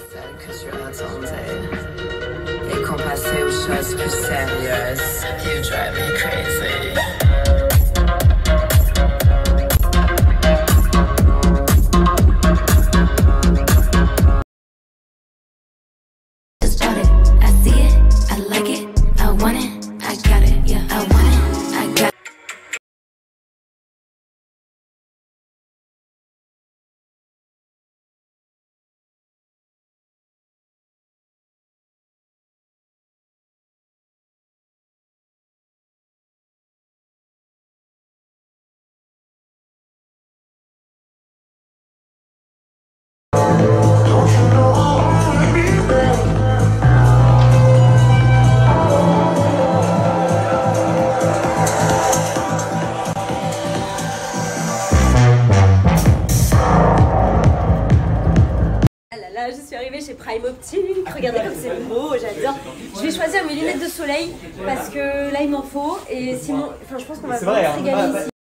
celle que tu attendais et qu'on passait aux choses plus sérieuses. You drive me crazy. Là, je suis arrivée chez Prime Optique, regardez comme c'est beau, j'adore. Je vais choisir mes lunettes de soleil parce que là il m'en faut et sinon, je pense qu'on va vraiment se régaler ici.